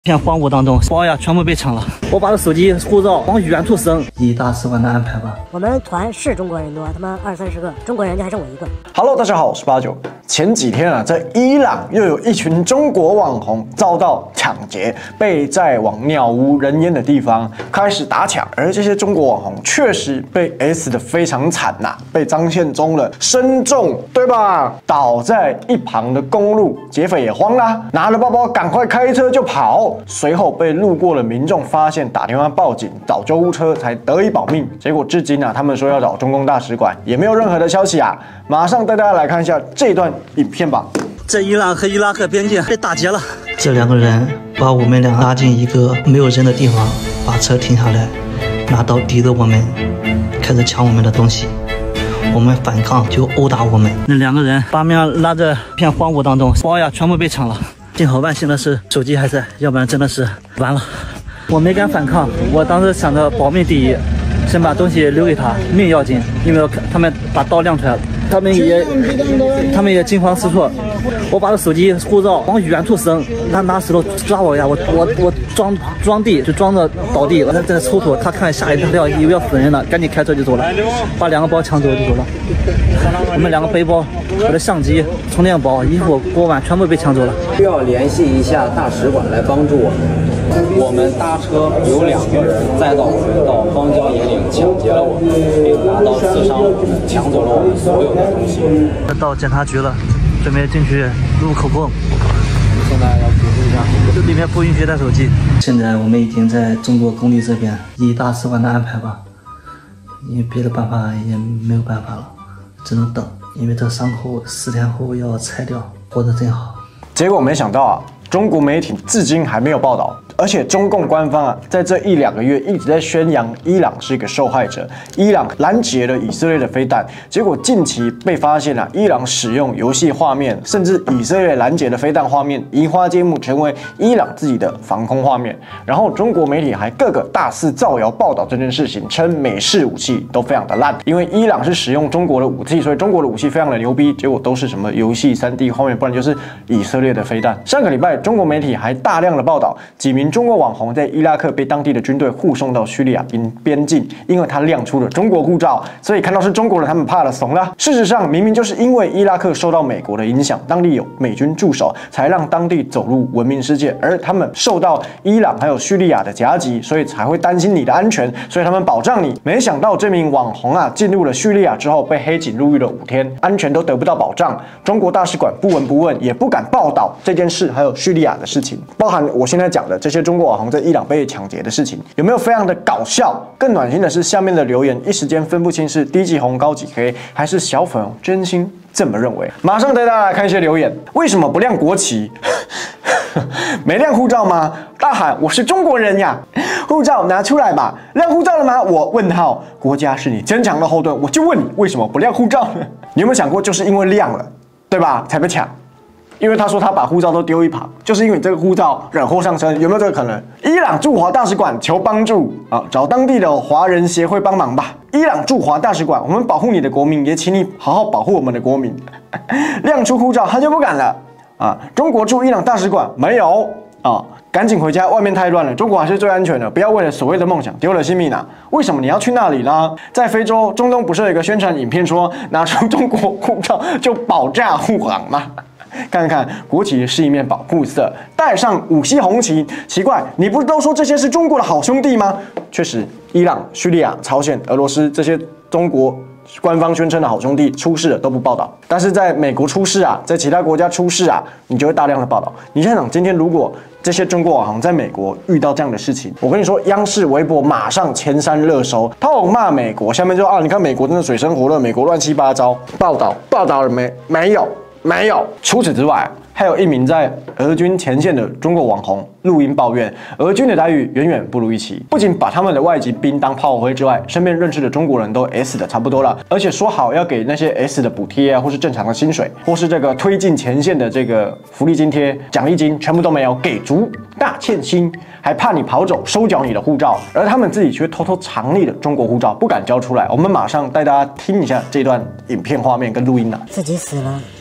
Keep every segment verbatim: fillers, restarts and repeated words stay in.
片荒芜当中，包呀全部被抢了。我把这手机、护照往远处扔，以大使馆的安排吧。 我们团是中国人多，他妈二三十个，中国人家还剩我一个。 Hello， 大家好，我是八九。前几天啊，在伊朗又有一群中国网红遭到抢劫，被载往鸟无人烟的地方开始打抢，而这些中国网红确实被 S 的非常惨呐、啊，被张献忠了，身中，对吧？倒在一旁的公路，劫匪也慌啦，拿了包包赶快开车就跑。随后被路过的民众发现，打电话报警找救护车才得以保命。结果至今啊，他们说要找中共大使馆，也没有任何的消息啊。马上带大家来看一下这段影片吧。 在伊朗和伊拉克边境被打劫了， 这两个人把我们俩拉进一个没有人的地方，把车停下来，拿刀抵着我们，开始抢我们的东西。我们反抗就殴打我们。 那两个人把面拉在片荒芜当中，包呀全部被抢了。幸好万幸的是手机还在，要不然真的是完了。我没敢反抗，我当时想着保命第一，先把东西留给他，命要紧。因为他们把刀亮出来了，他们也他们也惊慌失措。我把这手机、护照往远处扔，他拿石头抓我呀，我我我装装地就装着倒地，我在在抽搐，他看吓一跳，以为要死人了，赶紧开车就走了，把两个包抢走就走了。我们两个背包、我的相机、充电宝、衣服、锅碗全部被抢走了。 需要联系一下大使馆来帮助我们。我们搭车有两个人再到到荒郊野岭抢劫了我们，并拿刀刺伤我们，抢走了我们所有的东西。 到检察局了，准备进去录口供。 现在要组织一下， 这里面不允许带手机。 现在我们已经在中国公立这边，以大使馆的安排吧，因为别的办法也没有办法了，只能等，因为这伤口四天后要拆掉，活得真好。 结果没想到啊，中国媒体至今还没有报道。而且中共官方啊，在这一两个月一直在宣扬伊朗是一个受害者，伊朗拦截了以色列的飞弹，结果近期被发现啊，伊朗使用游戏画面，甚至以色列拦截的飞弹画面移花接木，成为伊朗自己的防空画面。然后中国媒体还各个大肆造谣报道这件事情，称美式武器都非常的烂，因为伊朗是使用中国的武器，所以中国的武器非常的牛逼，结果都是什么游戏 三 D 画面，不然就是以色列的飞弹。上个礼拜，中国媒体还大量的报道几名中国网红在伊拉克被当地的军队护送到叙利亚边边境，因为他亮出了中国护照，所以看到是中国人，他们怕了怂了。事实上，明明就是因为伊拉克受到美国的影响，当地有美军驻守，才让当地走入文明世界，而他们受到伊朗还有叙利亚的夹击，所以才会担心你的安全，所以他们保障你。没想到这名网红啊，进入了叙利亚之后被黑警入狱了五天，安全都得不到保障，中国大使馆不闻不问，也不敢报道这件事，还有叙利亚的事情，包含我现在讲的这些中国网红在伊朗被抢劫的事情，有没有非常的搞笑？更暖心的是，下面的留言一时间分不清是低级红高级黑，还是小粉真心这么认为。马上带大家来看一些留言，为什么不亮国旗？没亮护照吗？大喊我是中国人呀！护照拿出来吧！亮护照了吗？我问号。国家是你坚强的后盾，我就问你为什么不亮护照呢？你有没有想过，就是因为亮了，对吧？才被抢。因为他说他把护照都丢一旁，就是因为你这个护照惹祸上身，有没有这个可能？伊朗驻华大使馆求帮助啊，找当地的华人协会帮忙吧。伊朗驻华大使馆，我们保护你的国民，也请你好好保护我们的国民。亮出护照他就不敢了啊！中国驻伊朗大使馆没有啊，赶紧回家，外面太乱了，中国还是最安全的，不要为了所谓的梦想丢了性命啊！为什么你要去那里呢？在非洲、中东不是有一个宣传影片说拿出中国护照就保驾护航吗？看看国旗是一面保护色，带上五星红旗，奇怪，你不是都说这些是中国的好兄弟吗？确实，伊朗、叙利亚、朝鲜、俄罗斯这些中国官方宣称的好兄弟出事了都不报道，但是在美国出事啊，在其他国家出事啊，你就会大量的报道。你想想，今天如果这些中国网红在美国遇到这样的事情，我跟你说，央视、微博马上前三热搜，痛骂美国，下面就啊，你看美国真的水深火热，美国乱七八糟，报道报道了没？没有。没有。除此之外，还有一名在俄军前线的中国网红录音抱怨，俄军的待遇远远不如预期，不仅把他们的外籍兵当炮灰之外，身边认识的中国人都 S 的差不多了，而且说好要给那些 S 的补贴啊，或是正常的薪水，或是这个推进前线的这个福利津贴、奖励金，全部都没有给足，大欠薪，还怕你跑走收缴你的护照，而他们自己却偷偷藏匿的中国护照不敢交出来。我们马上带大家听一下这段影片画面跟录音啊， 自己死了。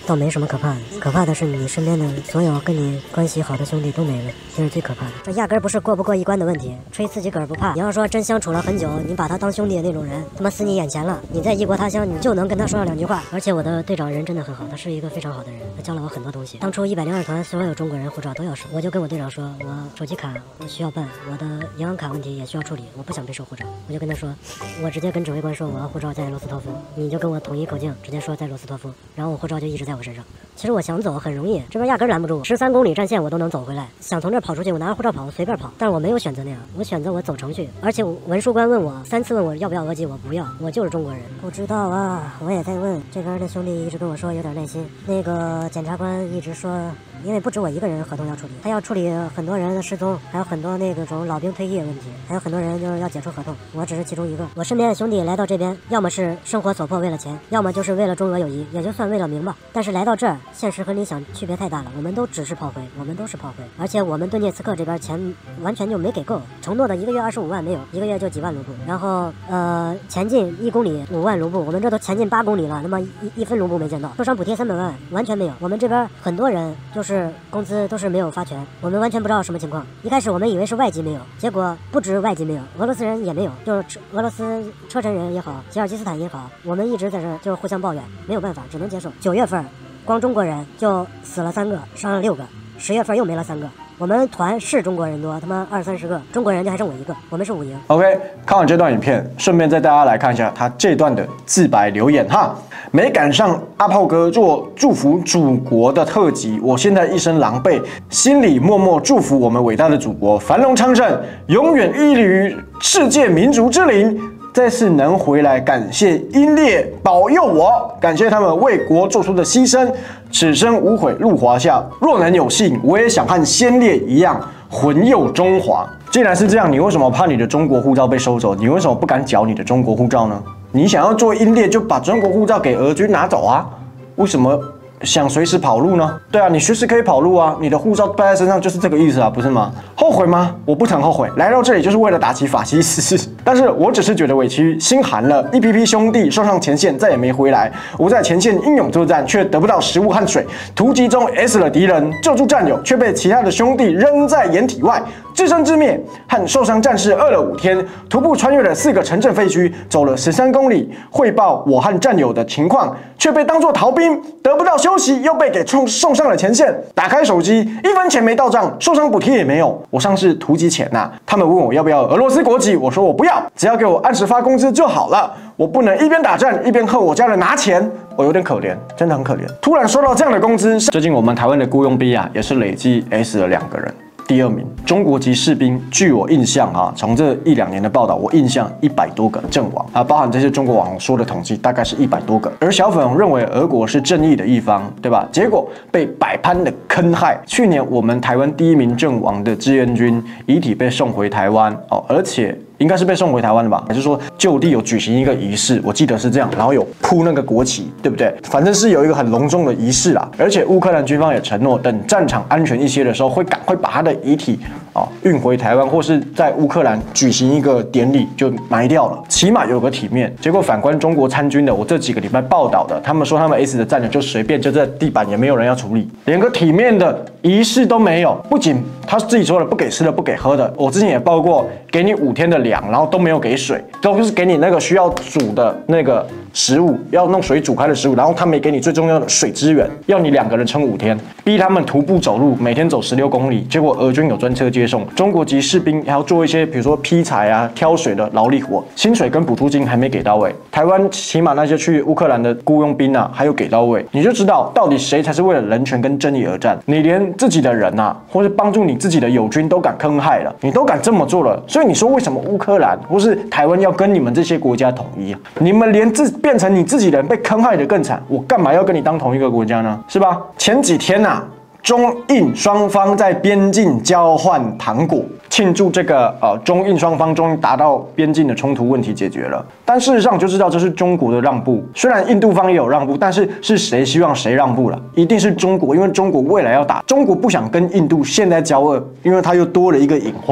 倒没什么可怕的，可怕的是你身边的所有跟你关系好的兄弟都没了，这是最可怕的。这压根儿不是过不过一关的问题，吹自己个儿不怕。你要说真相处了很久，你把他当兄弟的那种人，他妈死你眼前了，你在异国他乡，你就能跟他说上两句话。而且我的队长人真的很好，他是一个非常好的人，他教了我很多东西。当初一百零二团所有中国人护照都要收，我就跟我队长说，我手机卡我需要办，我的银行卡问题也需要处理，我不想被收护照。我就跟他说，我直接跟指挥官说我要护照在罗斯托夫，你就跟我统一口径，直接说在罗斯托夫，然后我护照就一直在我身上。其实我想走很容易，这边压根拦不住，十三公里战线我都能走回来。想从这儿跑出去，我拿着护照跑，我随便跑。但是我没有选择那样，我选择我走程序。而且文书官问我三次问我要不要额济，我不要，我就是中国人。不知道啊，我也在问。这边的兄弟一直跟我说有点耐心。那个检察官一直说，因为不止我一个人合同要处理，他要处理很多人的失踪，还有很多那个种老兵退役的问题，还有很多人就是要解除合同。我只是其中一个。我身边的兄弟来到这边，要么是生活所迫为了钱，要么就是为了中俄友谊，也就算为了名吧。但是来到这儿，现实和理想区别太大了。我们都只是炮灰，我们都是炮灰，而且我们顿涅茨克这边钱完全就没给够，承诺的一个月二十五万没有，一个月就几万卢布。然后呃，前进一公里五万卢布，我们这都前进八公里了，那么一一分卢布没见到。受伤补贴三百万完全没有。我们这边很多人就是工资都是没有发全，我们完全不知道什么情况。一开始我们以为是外籍没有，结果不止外籍没有，俄罗斯人也没有，就是俄罗斯车臣人也好，吉尔吉斯坦也好，我们一直在这就是互相抱怨，没有办法，只能接受。九月份光中国人就死了三个，伤了六个，十月份又没了三个。我们团是中国人多，他妈二三十个，中国人就还剩我一个，我们是五营。 OK， 看完这段影片，顺便带大家来看一下他这段的自白留言哈。没赶上阿炮哥做祝福祖国的特辑，我现在一身狼狈，心里默默祝福我们伟大的祖国繁荣昌盛，永远屹立于世界民族之林。再次能回来，感谢英烈保佑我，感谢他们为国做出的牺牲，此生无悔入华夏。若能有幸，我也想和先烈一样魂佑中华。既然是这样，你为什么怕你的中国护照被收走？你为什么不敢缴你的中国护照呢？你想要做英烈，就把中国护照给俄军拿走啊？为什么想随时跑路呢？对啊，你随时可以跑路啊，你的护照带在身上就是这个意思啊，不是吗？后悔吗？我不曾后悔，来到这里就是为了打击法西斯。但是我只是觉得委屈，心寒了。一批批兄弟送上前线，再也没回来。我在前线英勇作战，却得不到食物和水。突击中 S 了敌人，救助战友，却被其他的兄弟扔在掩体外，自生自灭。和受伤战士饿了五天，徒步穿越了四个城镇废墟，走了十三公里，汇报我和战友的情况，却被当作逃兵，得不到休息，又被给送送上了前线。打开手机，一分钱没到账，受伤补贴也没有。我上次突击前呐、啊，他们问我要不要俄罗斯国籍，我说我不要，只要给我按时发工资就好了。我不能一边打仗一边和我家人拿钱，我有点可怜，真的很可怜。突然收到这样的工资，最近我们台湾的雇佣兵啊，也是累计 S 了两个人。第二名，中国籍士兵，据我印象啊，从这一两年的报道，我印象一百多个阵亡啊，包含这些中国网红说的统计，大概是一百多个。而小粉红认为俄国是正义的一方，对吧？结果被百般的坑害。去年我们台湾第一名阵亡的志愿军遗体被送回台湾哦，而且应该是被送回台湾的吧？还是说就地有举行一个仪式？我记得是这样，然后有铺那个国旗，对不对？反正是有一个很隆重的仪式啦。而且乌克兰军方也承诺，等战场安全一些的时候，会赶快把他的遗体啊运回台湾，或是在乌克兰举行一个典礼，就埋掉了，起码有个体面。结果反观中国参军的，我这几个礼拜报道的，他们说他们 S 的战友就随便就在地板，也没有人要处理，连个体面的仪式都没有。不仅他自己说了不给吃的不给喝的，我之前也报过，给你五天的粮，然后都没有给水，都是给你那个需要煮的那个食物，要弄水煮开的食物，然后他没给你最重要的水资源，要你两个人撑五天，逼他们徒步走路，每天走十六公里。结果俄军有专车接送，中国籍士兵还要做一些比如说劈柴啊、挑水的劳力活，薪水跟补助金还没给到位。台湾起码那些去乌克兰的雇佣兵啊，还有给到位，你就知道到底谁才是为了人权跟正义而战。你连自己的人啊，或是帮助你自己的友军都敢坑害了，你都敢这么做了，所以你说为什么乌克兰或是台湾要跟你们这些国家统一啊？你们连自变成你自己人被坑害的更惨，我干嘛要跟你当同一个国家呢？是吧？前几天啊，中印双方在边境交换糖果，庆祝这个呃中印双方终于达到边境的冲突问题解决了。但事实上就知道这是中国的让步，虽然印度方也有让步，但是是谁希望谁让步了？一定是中国，因为中国未来要打，中国不想跟印度现在交恶，因为它又多了一个隐患。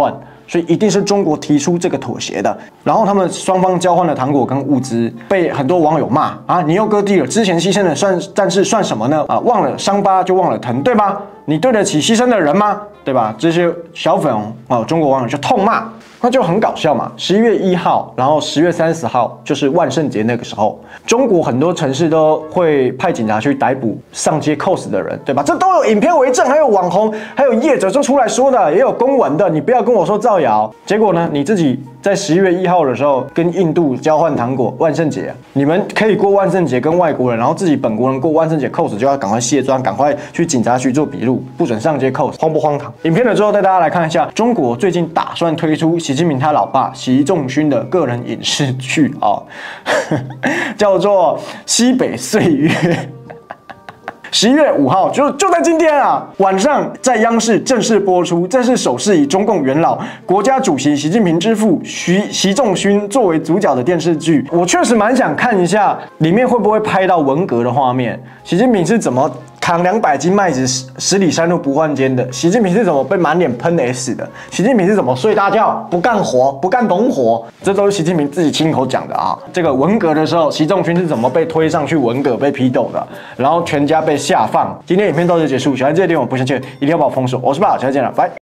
所以一定是中国提出这个妥协的。然后他们双方交换了糖果跟物资，被很多网友骂啊，你又割地了，之前牺牲的算战士算什么呢？啊，忘了伤疤就忘了疼，对吧？你对得起牺牲的人吗？对吧？这些小粉红哦，中国网友就痛骂。那就很搞笑嘛！十一月一号，然后十月三十号就是万圣节那个时候，中国很多城市都会派警察去逮捕上街 cos 的人，对吧？这都有影片为证，还有网红，还有业者就出来说的，也有公文的，你不要跟我说造谣。结果呢，你自己在十一月一号的时候跟印度交换糖果，万圣节、啊，你们可以过万圣节跟外国人，然后自己本国人过万圣节 cos 就要赶快卸妆，赶快去警察局做笔录，不准上街 cos， 荒不荒唐？影片的最后带大家来看一下，中国最近打算推出习近平他老爸习仲勋的个人影视剧啊、哦，叫做《西北岁月》。十一月五号，就就在今天啊，晚上在央视正式播出。这是首次以中共元老、国家主席习近平之父习习仲勋作为主角的电视剧。我确实蛮想看一下里面会不会拍到文革的画面，习近平是怎么扛两百斤麦子十十里山路不换肩的？习近平是怎么被满脸喷 S 的？习近平是怎么睡大觉不干活不干农活？这都是习近平自己亲口讲的啊。这个文革的时候，习仲勋是怎么被推上去文革被批斗的？然后全家被下放。今天影片到此结束，喜欢这个点我不嫌弃，一定要把我封锁。我是爸，下次见了，拜。